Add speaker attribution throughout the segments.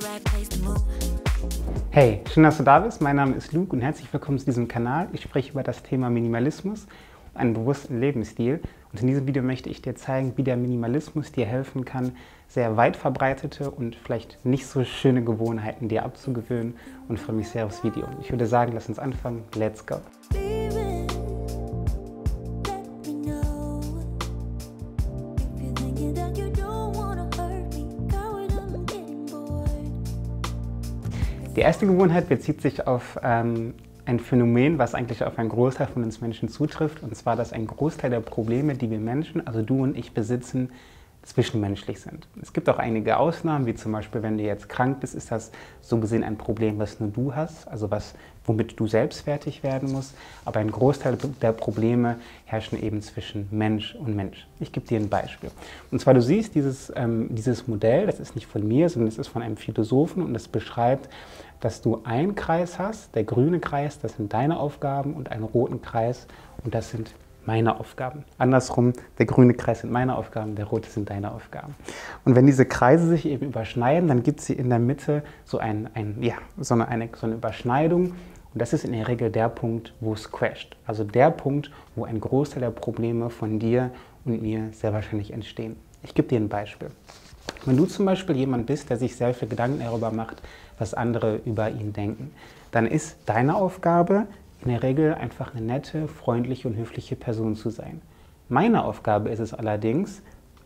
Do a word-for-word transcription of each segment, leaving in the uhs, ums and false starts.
Speaker 1: Hey, schön, dass du da bist. Mein Name ist Luke und herzlich willkommen zu diesem Kanal. Ich spreche über das Thema Minimalismus und einen bewussten Lebensstil. Und in diesem Video möchte ich dir zeigen, wie der Minimalismus dir helfen kann, sehr weit verbreitete und vielleicht nicht so schöne Gewohnheiten dir abzugewöhnen. Und freue mich sehr aufs Video. Ich würde sagen, lass uns anfangen. Let's go! Die erste Gewohnheit bezieht sich auf ähm, ein Phänomen, was eigentlich auf einen Großteil von uns Menschen zutrifft, und zwar, dass ein Großteil der Probleme, die wir Menschen, also du und ich, besitzen, zwischenmenschlich sind. Es gibt auch einige Ausnahmen, wie zum Beispiel, wenn du jetzt krank bist, ist das so gesehen ein Problem, was nur du hast, also was, womit du selbst fertig werden musst. Aber ein Großteil der Probleme herrschen eben zwischen Mensch und Mensch. Ich gebe dir ein Beispiel. Und zwar, du siehst dieses, ähm, dieses Modell, das ist nicht von mir, sondern es ist von einem Philosophen, und es beschreibt, dass du einen Kreis hast, der grüne Kreis, das sind deine Aufgaben, und einen roten Kreis, und das sind meine Aufgaben. Andersrum, der grüne Kreis sind meine Aufgaben, der rote sind deine Aufgaben. Und wenn diese Kreise sich eben überschneiden, dann gibt es hier in der Mitte so, ein, ein, ja, so, eine, eine, so eine Überschneidung. Und das ist in der Regel der Punkt, wo es crasht. Also der Punkt, wo ein Großteil der Probleme von dir und mir sehr wahrscheinlich entstehen. Ich gebe dir ein Beispiel. Wenn du zum Beispiel jemand bist, der sich sehr viel Gedanken darüber macht, was andere über ihn denken, dann ist deine Aufgabe, in der Regel einfach eine nette, freundliche und höfliche Person zu sein. Meine Aufgabe ist es allerdings,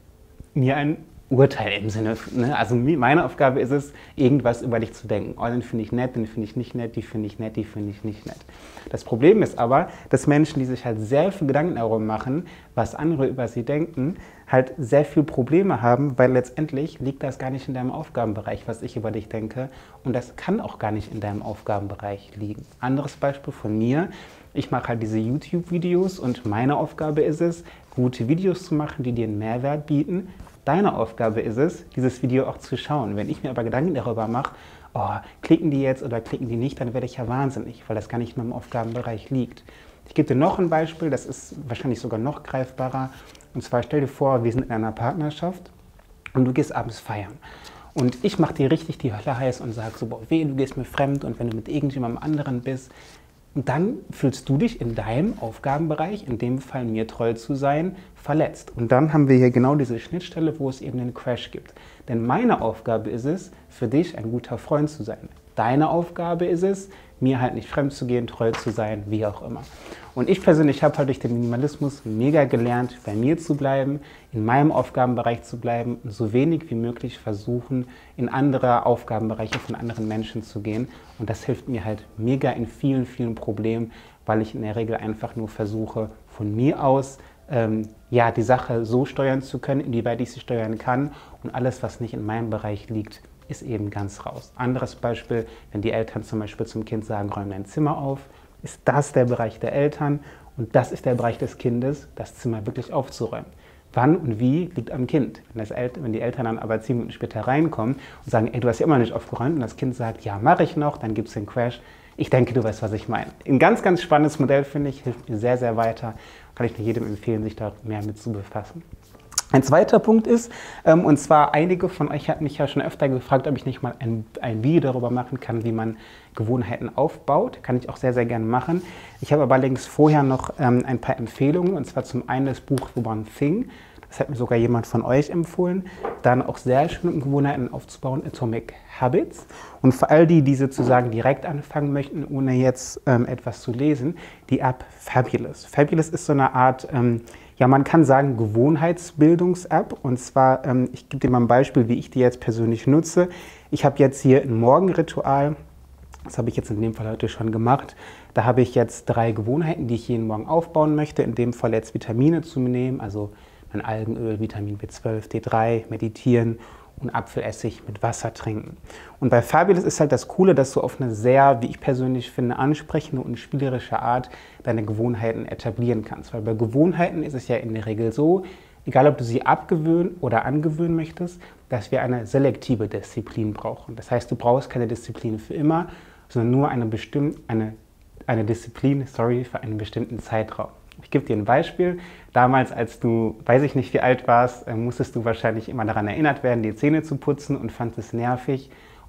Speaker 1: mir ein Urteil im Sinne, ne? Also meine Aufgabe ist es, irgendwas über dich zu denken. Oh, den finde ich nett, den finde ich nicht nett, die finde ich nett, die finde ich nicht nett. Das Problem ist aber, dass Menschen, die sich halt sehr viel Gedanken darüber machen, was andere über sie denken, halt sehr viel Probleme haben, weil letztendlich liegt das gar nicht in deinem Aufgabenbereich, was ich über dich denke, und das kann auch gar nicht in deinem Aufgabenbereich liegen. Anderes Beispiel von mir: Ich mache halt diese YouTube-Videos und meine Aufgabe ist es, gute Videos zu machen, die dir einen Mehrwert bieten. Deine Aufgabe ist es, dieses Video auch zu schauen. Wenn ich mir aber Gedanken darüber mache, oh, klicken die jetzt oder klicken die nicht, dann werde ich ja wahnsinnig, weil das gar nicht in meinem Aufgabenbereich liegt. Ich gebe dir noch ein Beispiel, das ist wahrscheinlich sogar noch greifbarer. Und zwar, stell dir vor, wir sind in einer Partnerschaft und du gehst abends feiern. Und ich mache dir richtig die Hölle heiß und sage so, boah, weh, du gehst mir fremd, und wenn du mit irgendjemandem anderen bist, und dann fühlst du dich in deinem Aufgabenbereich, in dem Fall mir treu zu sein, verletzt. Und dann haben wir hier genau diese Schnittstelle, wo es eben einen Crash gibt. Denn meine Aufgabe ist es, für dich ein guter Freund zu sein. Deine Aufgabe ist es, mir halt nicht fremd zu gehen, treu zu sein, wie auch immer. Und ich persönlich habe halt durch den Minimalismus mega gelernt, bei mir zu bleiben, in meinem Aufgabenbereich zu bleiben und so wenig wie möglich versuchen, in andere Aufgabenbereiche von anderen Menschen zu gehen. Und das hilft mir halt mega in vielen, vielen Problemen, weil ich in der Regel einfach nur versuche, von mir aus ähm, ja, die Sache so steuern zu können, inwieweit ich sie steuern kann, und alles, was nicht in meinem Bereich liegt, ist eben ganz raus. Anderes Beispiel, wenn die Eltern zum Beispiel zum Kind sagen, räum dein Zimmer auf, ist das der Bereich der Eltern, und das ist der Bereich des Kindes, das Zimmer wirklich aufzuräumen. Wann und wie liegt am Kind. Wenn, das El wenn die Eltern dann aber zehn Minuten später reinkommen und sagen, ey, du hast ja immer noch nicht aufgeräumt, und das Kind sagt, ja, mache ich noch, dann gibt es den Crash. Ich denke, du weißt, was ich meine. Ein ganz, ganz spannendes Modell, finde ich, hilft mir sehr, sehr weiter. Kann ich nur jedem empfehlen, sich da mehr mit zu befassen. Ein zweiter Punkt ist, ähm, und zwar einige von euch hatten mich ja schon öfter gefragt, ob ich nicht mal ein, ein Video darüber machen kann, wie man Gewohnheiten aufbaut. Kann ich auch sehr, sehr gerne machen. Ich habe aber allerdings vorher noch ähm, ein paar Empfehlungen, und zwar zum einen das Buch The One Thing. Das hat mir sogar jemand von euch empfohlen. Dann auch sehr schön, um Gewohnheiten aufzubauen, Atomic Habits. Und für all die, die sozusagen direkt anfangen möchten, ohne jetzt ähm, etwas zu lesen, die App Fabulous. Fabulous ist so eine Art, ähm, ja, man kann sagen, Gewohnheitsbildungs-App. Und zwar, ähm, ich gebe dir mal ein Beispiel, wie ich die jetzt persönlich nutze. Ich habe jetzt hier ein Morgenritual. Das habe ich jetzt in dem Fall heute schon gemacht. Da habe ich jetzt drei Gewohnheiten, die ich jeden Morgen aufbauen möchte. In dem Fall jetzt Vitamine zu mir nehmen, also mein Algenöl, Vitamin B zwölf, D drei, meditieren und Apfelessig mit Wasser trinken. Und bei Fabulous ist halt das Coole, dass du auf eine sehr, wie ich persönlich finde, ansprechende und spielerische Art deine Gewohnheiten etablieren kannst. Weil bei Gewohnheiten ist es ja in der Regel so, egal ob du sie abgewöhnen oder angewöhnen möchtest, dass wir eine selektive Disziplin brauchen. Das heißt, du brauchst keine Disziplin für immer, sondern nur eine, bestimm eine, eine Disziplin sorry, für einen bestimmten Zeitraum. Ich gebe dir ein Beispiel. Damals, als du, weiß ich nicht wie alt warst, musstest du wahrscheinlich immer daran erinnert werden, die Zähne zu putzen und fandest es nervig.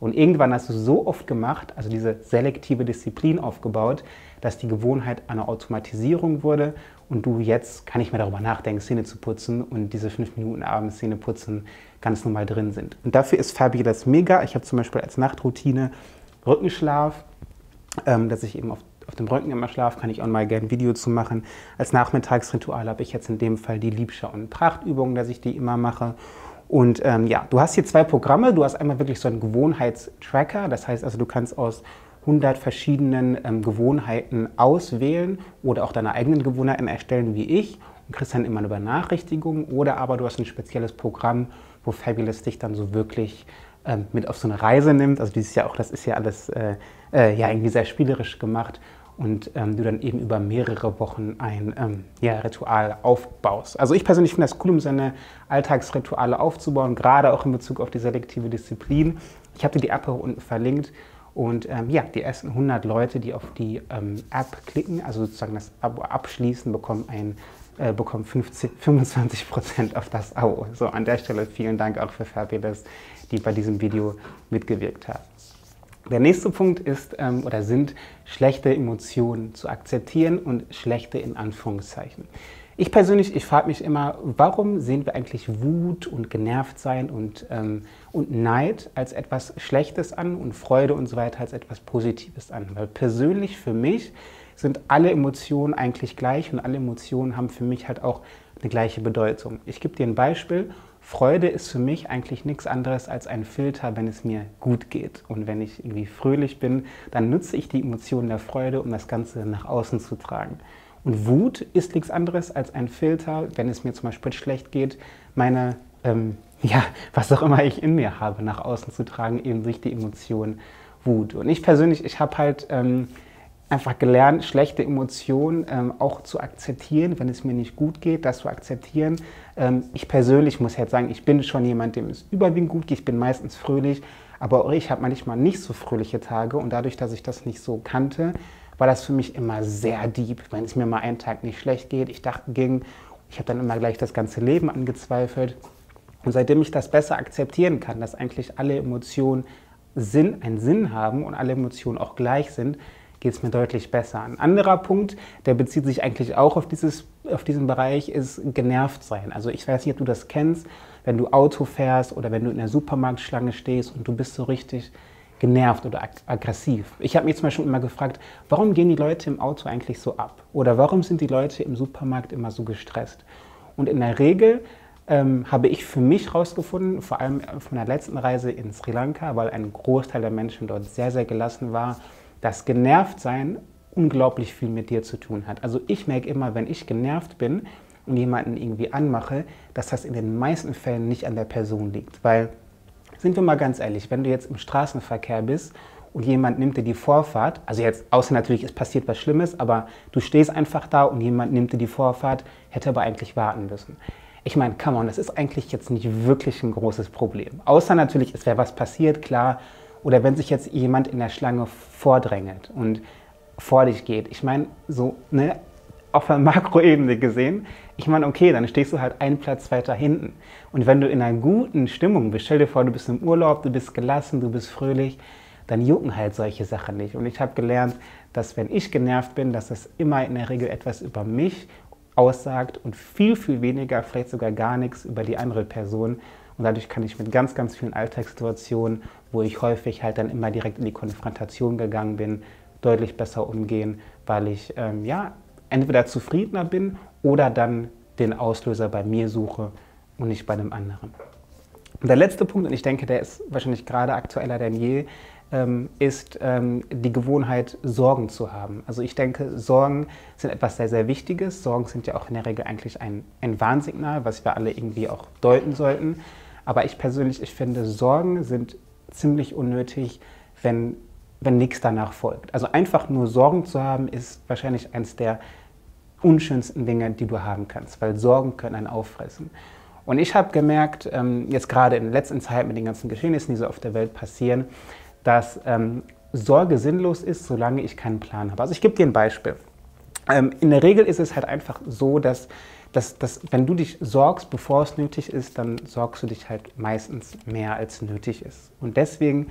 Speaker 1: Und irgendwann hast du so oft gemacht, also diese selektive Disziplin aufgebaut, dass die Gewohnheit eine Automatisierung wurde und du jetzt gar nicht mehr darüber nachdenkst, Zähne zu putzen und diese fünf Minuten abends Zähne putzen ganz normal drin sind. Und dafür ist Fabulous mega. Ich habe zum Beispiel als Nachtroutine Rückenschlaf, ähm, dass ich eben auf, auf dem Rücken immer schlafe, kann ich auch mal gerne ein Video zu machen. Als Nachmittagsritual habe ich jetzt in dem Fall die Liebschau- und Prachtübung, dass ich die immer mache. Und ähm, ja, du hast hier zwei Programme. Du hast einmal wirklich so einen Gewohnheitstracker. Das heißt also, du kannst aus hundert verschiedenen ähm, Gewohnheiten auswählen oder auch deine eigenen Gewohnheiten erstellen wie ich und kriegst dann immer eine Benachrichtigung. Oder aber du hast ein spezielles Programm, wo Fabulous dich dann so wirklich ähm, mit auf so eine Reise nimmt. Also dieses Jahr auch, das ist ja alles äh, äh, ja, irgendwie sehr spielerisch gemacht. Und ähm, du dann eben über mehrere Wochen ein ähm, ja, Ritual aufbaust. Also ich persönlich finde das cool, um seine Alltagsrituale aufzubauen, gerade auch in Bezug auf die selektive Disziplin. Ich habe dir die App hier unten verlinkt und ähm, ja, die ersten hundert Leute, die auf die ähm, App klicken, also sozusagen das Abo abschließen, bekommen, ein, äh, bekommen fünfzig, fünfundzwanzig Prozent auf das Abo. So, an der Stelle vielen Dank auch für Fabulous, die bei diesem Video mitgewirkt haben. Der nächste Punkt ist ähm, oder sind schlechte Emotionen zu akzeptieren und schlechte in Anführungszeichen. Ich persönlich, ich frage mich immer, warum sehen wir eigentlich Wut und Genervtsein und, ähm, und Neid als etwas Schlechtes an und Freude und so weiter als etwas Positives an? Weil persönlich für mich sind alle Emotionen eigentlich gleich und alle Emotionen haben für mich halt auch eine gleiche Bedeutung. Ich gebe dir ein Beispiel. Freude ist für mich eigentlich nichts anderes als ein Filter, wenn es mir gut geht. Und wenn ich irgendwie fröhlich bin, dann nutze ich die Emotionen der Freude, um das Ganze nach außen zu tragen. Und Wut ist nichts anderes als ein Filter, wenn es mir zum Beispiel schlecht geht, meine, ähm, ja, was auch immer ich in mir habe, nach außen zu tragen, eben durch die Emotion Wut. Und ich persönlich, ich habe halt ähm, einfach gelernt, schlechte Emotionen ähm, auch zu akzeptieren, wenn es mir nicht gut geht, das zu akzeptieren. Ähm, ich persönlich muss jetzt sagen, ich bin schon jemand, dem es überwiegend gut geht, ich bin meistens fröhlich, aber auch ich habe manchmal nicht so fröhliche Tage und dadurch, dass ich das nicht so kannte, war das für mich immer sehr deep, wenn es mir mal einen Tag nicht schlecht geht. Ich dachte, ging, ich habe dann immer gleich das ganze Leben angezweifelt. Und seitdem ich das besser akzeptieren kann, dass eigentlich alle Emotionen Sinn, einen Sinn haben und alle Emotionen auch gleich sind, geht es mir deutlich besser. Ein anderer Punkt, der bezieht sich eigentlich auch auf, dieses, auf diesen Bereich, ist genervt sein. Also ich weiß nicht, ob du das kennst, wenn du Auto fährst oder wenn du in der Supermarktschlange stehst und du bist so richtig genervt oder ag aggressiv. Ich habe mich zum Beispiel immer gefragt, warum gehen die Leute im Auto eigentlich so ab? Oder warum sind die Leute im Supermarkt immer so gestresst? Und in der Regel ähm, habe ich für mich herausgefunden, vor allem von der letzten Reise in Sri Lanka, weil ein Großteil der Menschen dort sehr, sehr gelassen war, dass Genervtsein unglaublich viel mit dir zu tun hat. Also ich merke immer, wenn ich genervt bin und jemanden irgendwie anmache, dass das in den meisten Fällen nicht an der Person liegt. Weil, sind wir mal ganz ehrlich, wenn du jetzt im Straßenverkehr bist und jemand nimmt dir die Vorfahrt, also jetzt, außer natürlich, es passiert was Schlimmes, aber du stehst einfach da und jemand nimmt dir die Vorfahrt, hätte aber eigentlich warten müssen. Ich meine, come on, das ist eigentlich jetzt nicht wirklich ein großes Problem. Außer natürlich, es wäre was passiert, klar, oder wenn sich jetzt jemand in der Schlange vordrängelt und vor dich geht. Ich meine, so ne, auf der Makroebene gesehen, ich meine, okay, dann stehst du halt einen Platz weiter hinten. Und wenn du in einer guten Stimmung bist, stell dir vor, du bist im Urlaub, du bist gelassen, du bist fröhlich, dann jucken halt solche Sachen nicht. Und ich habe gelernt, dass wenn ich genervt bin, dass das immer in der Regel etwas über mich aussagt und viel, viel weniger, vielleicht sogar gar nichts über die andere Person. Und dadurch kann ich mit ganz, ganz vielen Alltagssituationen, wo ich häufig halt dann immer direkt in die Konfrontation gegangen bin, deutlich besser umgehen, weil ich ähm, ja, entweder zufriedener bin oder dann den Auslöser bei mir suche und nicht bei einem anderen. Und der letzte Punkt, und ich denke, der ist wahrscheinlich gerade aktueller denn je, ähm, ist ähm, die Gewohnheit, Sorgen zu haben. Also ich denke, Sorgen sind etwas sehr, sehr Wichtiges. Sorgen sind ja auch in der Regel eigentlich ein, ein Warnsignal, was wir alle irgendwie auch deuten sollten. Aber ich persönlich, ich finde, Sorgen sind ziemlich unnötig, wenn, wenn nichts danach folgt. Also einfach nur Sorgen zu haben, ist wahrscheinlich eines der unschönsten Dinge, die du haben kannst, weil Sorgen können einen auffressen. Und ich habe gemerkt, ähm, jetzt gerade in der letzten Zeit mit den ganzen Geschehnissen, die so auf der Welt passieren, dass ähm, Sorge sinnlos ist, solange ich keinen Plan habe. Also ich gebe dir ein Beispiel. Ähm, in der Regel ist es halt einfach so, dass, dass, dass wenn du dich sorgst, bevor es nötig ist, dann sorgst du dich halt meistens mehr, als nötig ist. Und deswegen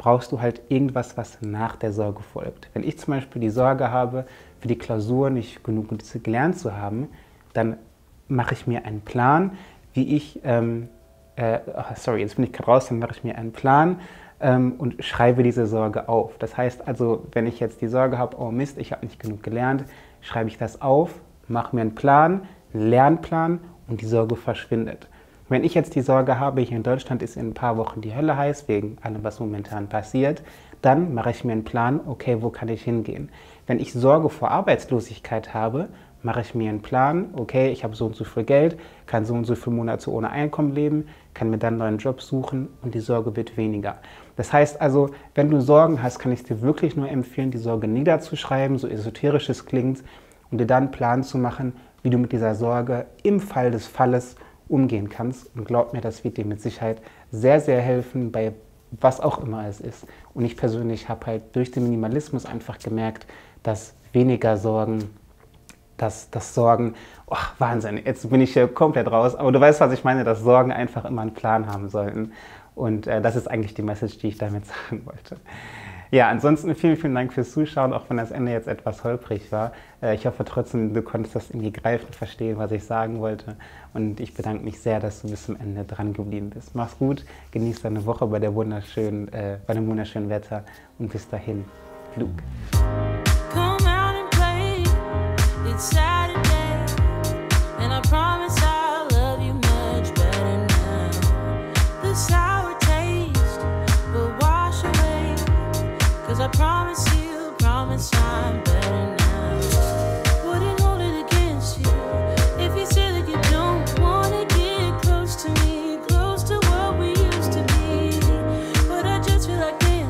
Speaker 1: brauchst du halt irgendwas, was nach der Sorge folgt. Wenn ich zum Beispiel die Sorge habe, für die Klausur nicht genug gelernt zu haben, dann mache ich mir einen Plan, wie ich, ähm, äh, oh, sorry, jetzt bin ich gerade raus, dann mache ich mir einen Plan ähm, und schreibe diese Sorge auf. Das heißt also, wenn ich jetzt die Sorge habe, oh Mist, ich habe nicht genug gelernt, schreibe ich das auf, mache mir einen Plan, einen Lernplan und die Sorge verschwindet. Wenn ich jetzt die Sorge habe, hier in Deutschland ist in ein paar Wochen die Hölle heiß, wegen allem, was momentan passiert, dann mache ich mir einen Plan, okay, wo kann ich hingehen? Wenn ich Sorge vor Arbeitslosigkeit habe, mache ich mir einen Plan, okay, ich habe so und so viel Geld, kann so und so viele Monate ohne Einkommen leben, kann mir dann einen neuen Job suchen und die Sorge wird weniger. Das heißt also, wenn du Sorgen hast, kann ich dir wirklich nur empfehlen, die Sorge niederzuschreiben, so esoterisch es klingt, und dir dann einen Plan zu machen, wie du mit dieser Sorge im Fall des Falles umgehen kannst. Und glaub mir, das wird dir mit Sicherheit sehr, sehr helfen, bei was auch immer es ist. Und ich persönlich habe halt durch den Minimalismus einfach gemerkt, dass weniger Sorgen, dass das Sorgen, oh, Wahnsinn, jetzt bin ich hier komplett raus, aber du weißt, was ich meine, dass Sorgen einfach immer einen Plan haben sollten. Und äh, das ist eigentlich die Message, die ich damit sagen wollte. Ja, ansonsten vielen, vielen Dank fürs Zuschauen, auch wenn das Ende jetzt etwas holprig war. Äh, ich hoffe trotzdem, du konntest das irgendwie greifen, verstehen, was ich sagen wollte. Und ich bedanke mich sehr, dass du bis zum Ende dran geblieben bist. Mach's gut, genieß deine Woche bei, der wunderschönen, äh, bei dem wunderschönen Wetter und bis dahin, Flug.
Speaker 2: Saturday, and I promise I'll love you much better now. The sour taste will wash away, 'cause I promise you, promise I'm better.